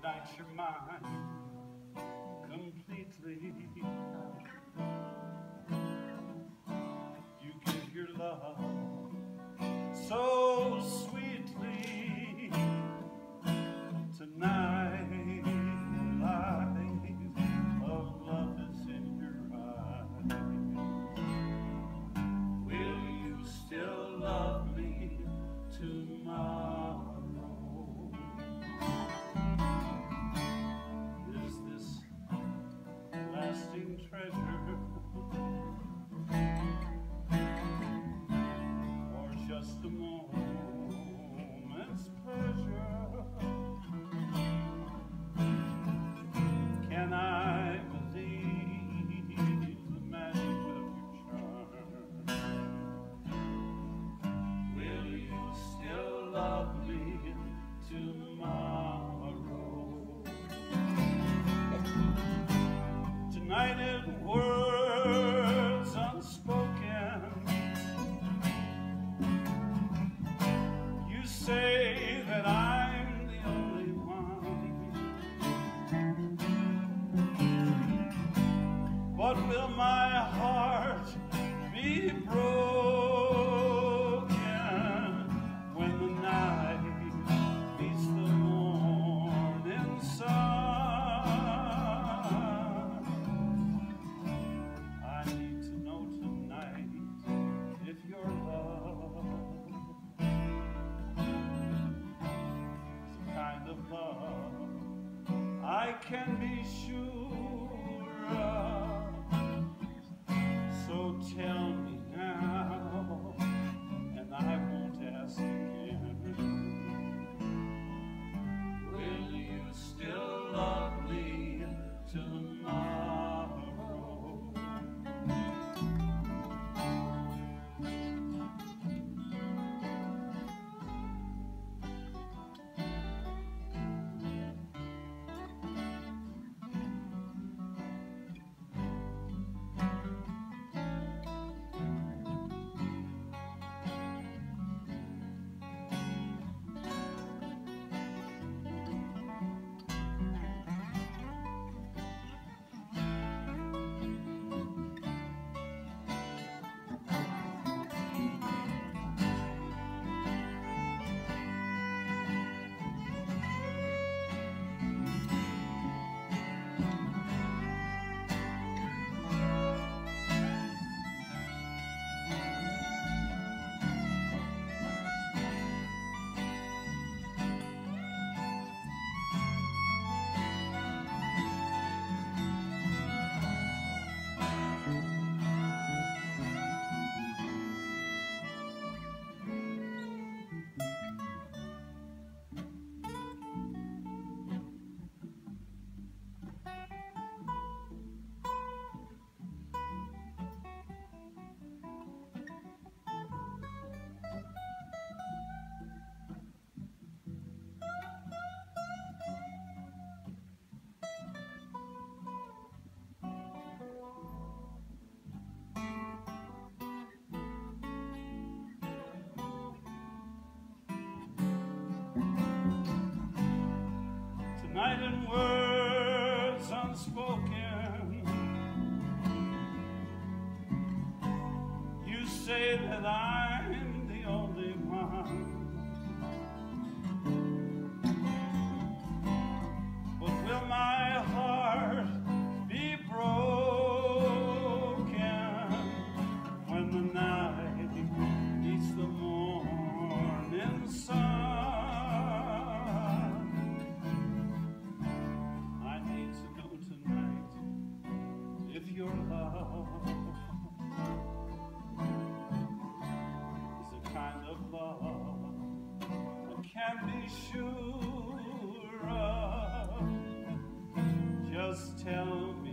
ignite your mind completely. You give your love so sweetly. Tonight, light of love is in your eyes. Will you still love me tomorrow? Is this lasting treasure, or just a moment's pleasure? Can I believe the magic of your charm? Will you still love me tomorrow? Tonight in words unspoken, you say that I'm the only one. But will my heart be broken when the night meets the morning sun? I need to know tonight if your love is the kind of love I can be sure of. So tell me now, and I won't ask again. Will you still love me tomorrow? Tonight in words unspoken, you say that I'm the only one. But will my heart be broken when the night meets the morning sun? Your love is the kind of love I can be sure of. Just tell me